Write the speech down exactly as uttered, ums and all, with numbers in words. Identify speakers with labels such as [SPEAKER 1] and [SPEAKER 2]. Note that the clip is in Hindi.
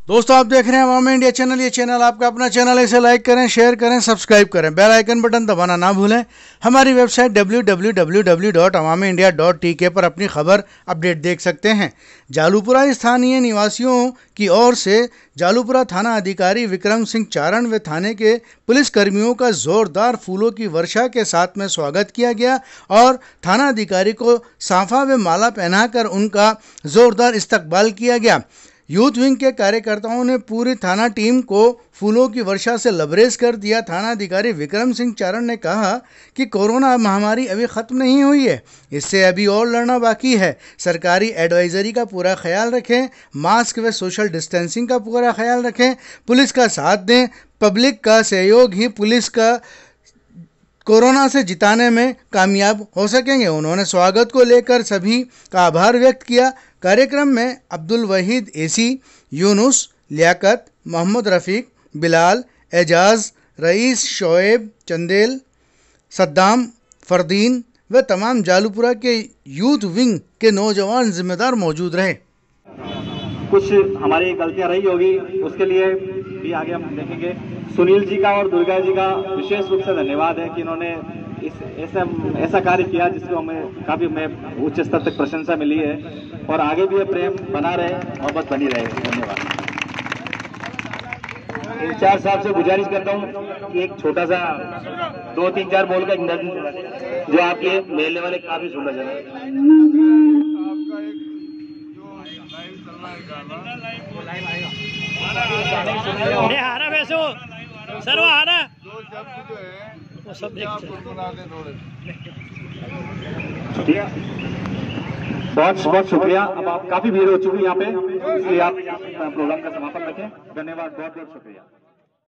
[SPEAKER 1] दोस्तों आप देख रहे हैं अवामी इंडिया चैनल। ये चैनल आपका अपना चैनल है, इसे लाइक करें, शेयर करें, सब्सक्राइब करें, बेल आइकन बटन दबाना ना भूलें। हमारी website W W W W dot Awami India dot T K पर अपनी खबर अपडेट देख सकते हैं। जालूपुरा स्थानीय निवासियों की ओर से जालूपुरा थाना अधिकारी विक्रम सिंह चारण व थाने के पुलिस कर्मियों का जोरदार फूलों की वर्षा के साथ में स्वागत किया गया और थाना अधिकारी को साफा व माला पहनाकर उनका जोरदार इस्तकबाल किया गया। यूथ विंग के कार्यकर्ताओं ने पूरी थाना टीम को फूलों की वर्षा से लबरेज कर दिया। थाना अधिकारी विक्रम सिंह चारण ने कहा कि कोरोना महामारी अभी ख़त्म नहीं हुई है, इससे अभी और लड़ना बाकी है। सरकारी एडवाइजरी का पूरा ख्याल रखें, मास्क व सोशल डिस्टेंसिंग का पूरा ख्याल रखें, पुलिस का साथ दें। पब्लिक का सहयोग ही पुलिस का कोरोना से जिताने में कामयाब हो सकेंगे। उन्होंने स्वागत को लेकर सभी का आभार व्यक्त किया। कार्यक्रम में अब्दुल वहीद एसी, यूनुस, लियाकत, मोहम्मद रफ़ीक, बिलाल, एजाज, रईस, शोएब, चंदेल, सद्दाम, फरदीन व तमाम जालूपुरा के यूथ विंग के नौजवान जिम्मेदार मौजूद रहे।
[SPEAKER 2] कुछ हमारी गलतियां रही होगी, उसके लिए भी आगे हम देखेंगे। सुनील जी का और दुर्गा जी का विशेष रूप से धन्यवाद है कि इन्होंने इस ऐसा ऐसा कार्य किया जिसको हमें काफी हमें उच्च स्तर तक प्रशंसा मिली है और आगे भी ये प्रेम बना रहे, मोहब्बत बनी रहे। धन्यवाद। इंचार्ज साहब से गुजारिश करता हूँ कि एक छोटा सा दो तीन चार बोल का इंटरव्यू जो आपके मेले वाले काफी सुंदर जगह
[SPEAKER 3] हारा वैसो सर्व हारा वो सब
[SPEAKER 2] बहुत बहुत शुक्रिया। अब आप काफी भीड़ हो चुकी है यहाँ पे, इसलिए आप प्रोग्राम का समापन रखें। धन्यवाद, बहुत बहुत शुक्रिया।